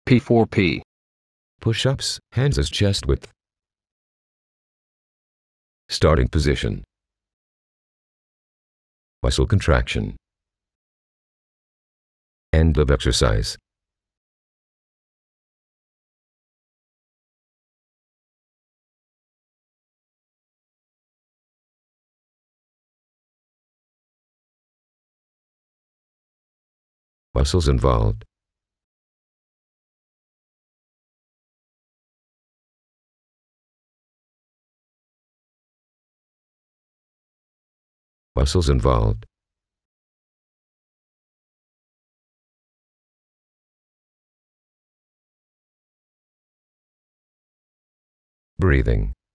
P4P. Push-ups, hands as chest width. Starting position. Muscle contraction. End of exercise. Muscles involved. Muscles involved. Breathing.